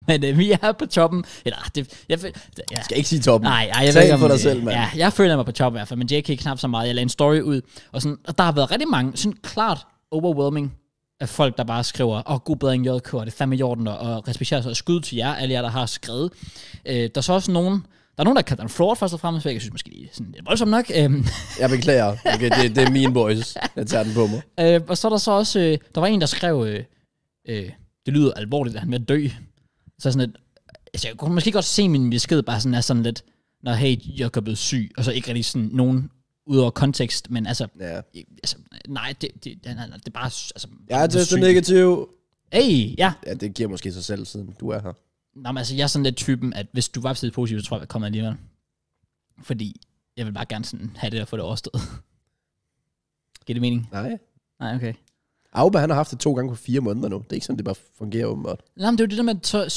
Men vi er på toppen. Eller, jeg skal ikke sige toppen. Nej, jeg ved ikke om for dig selv, mand. Ja, jeg føler mig på toppen i hvert fald, men JK knap så meget. Jeg lagde en story ud, og der har været rigtig mange, sådan klart overwhelming af folk, der bare skriver, god bedring JK, og det er fandme i orden, og respekterer sig, og skud til jer, alle jer, der har skrevet. Der er så også nogen, der kalder den fraud først og fremmest, for jeg synes måske lige sådan, det er voldsomt nok. Jeg beklager. Okay, det er mine boys. Jeg tager den på mig. Og så er der så også, der var en, der skrev, det lyder alvorligt, at han er ved at dø. Så sådan lidt, altså jeg kunne måske godt se min besked bare sådan, er sådan lidt, når hey, jeg er blevet syg, og så ikke rigtig sådan nogen ud over kontekst, men altså, nej, det er bare, altså... Jeg er testet negativ. Hey, ja. Ja, det giver måske sig selv, siden du er her. Nå, men altså, jeg er sådan lidt typen, at hvis du var positiv, så tror jeg, jeg kommer alligevel. Fordi jeg vil bare gerne sådan have det og få det overstået. Giver det mening? Nej, okay. Auba, han har haft det 2 gange på 4 måneder nu. Det er ikke sådan, det bare fungerer åbenbart. Nej, men det er jo det der med,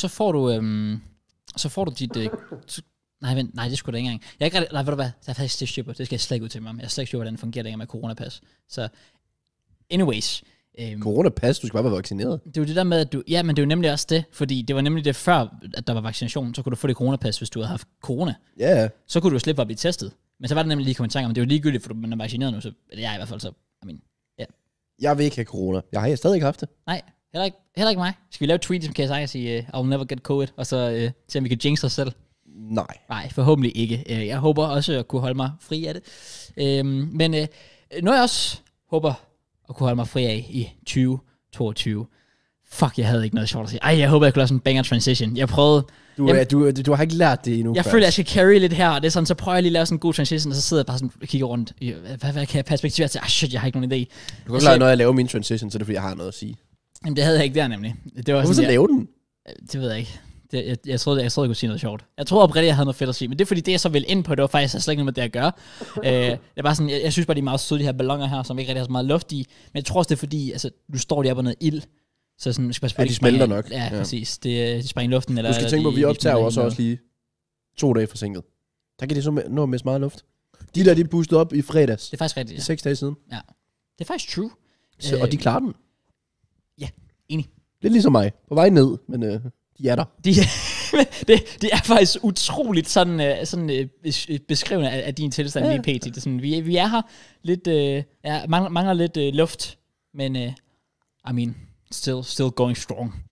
så får du dit... nej, det er sgu da ikke engang. Jeg er ikke rigtig... Nej, ved du hvad? Det er faktisk det shipper. Det skal jeg slet ikke ud til mig. Jeg er slet ikke sure, hvordan det fungerer dengang med coronapas. Så, anyways... Coronapas? Du skal bare være vaccineret. Det er jo det der med, at du... Ja, men det er jo nemlig også det. Fordi det var nemlig det før, at der var vaccination. Så kunne du få det coronapas, hvis du havde haft corona. Ja. Yeah. Så kunne du slippe for at blive testet. Men så var det nemlig lige kommentarier om, det er jo ligegyldigt, for man er vaccineret nu. Så det er i hvert fald så... Jeg vil ikke have corona. Jeg har stadig ikke haft det. Nej, heller ikke mig. Skal vi lave et tweet som KSI og sige, I'll never get COVID, og så se om vi kan jinx os selv? Nej, forhåbentlig ikke. Jeg håber også at kunne holde mig fri af det. Men noget jeg også håber at kunne holde mig fri af i 2022. Fuck, jeg havde ikke noget sjovt at sige. Jeg håber, jeg kunne lave sådan en banger transition. Jeg prøvede... Du har ikke lært det endnu. Jeg føler, jeg skal carry lidt her, og det er sådan, så prøver jeg lige at lave sådan en god transition, og så sidder jeg bare sådan og kigger rundt. Hvad kan jeg perspektivere til? Shit, jeg har ikke nogen idé. Du kan ikke lade, når jeg laver min transition, så er det fordi, jeg har noget at sige. Jamen, det havde jeg ikke der nemlig. Det var hvorfor så lave den? Det ved jeg ikke. Jeg troede, jeg kunne sige noget sjovt. Jeg troede oprigtigt, jeg havde noget fedt at sige, men det er fordi, det jeg så vil ind på, det var faktisk slet ikke noget med det at gøre. Det er bare sådan, jeg synes bare, de er meget søde, de her balloner her, som ikke rigtig har så meget luft i. Men jeg tror også, det er fordi, altså, du står lige op og noget ild. Så sådan, skal passe på, de smelter nok. Ja, præcis. De springer i luften. Eller, du skal tænke på, at vi optager også lige 2 dage forsinket. Der kan det så nå med meget luft. De der, de boostede op i fredags. Det er faktisk rigtigt, ja. 6 dage siden. Ja. Det er faktisk true. Og de klarer den. Ja, enig. Lidt ligesom mig. På vej ned, men de er der. Det er faktisk utroligt sådan beskrivende af din tilstand lige pt. Det er sådan, vi er her lidt, mangler lidt luft, men I mean, still going strong.